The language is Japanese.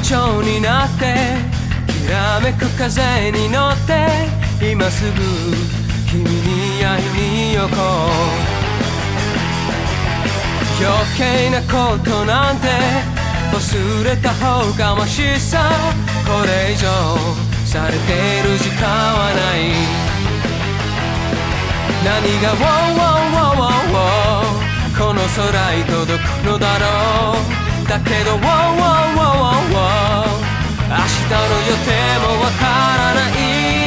蝶になってきらめく風に乗って今すぐ君に会いに行こう。余計なことなんて忘れた方がマシさ。これ以上されている時間はない。何が wow, wow, wow, wow この空に届くのだろう。だけど wow, wow, wow, wow 明日の予定もわからない。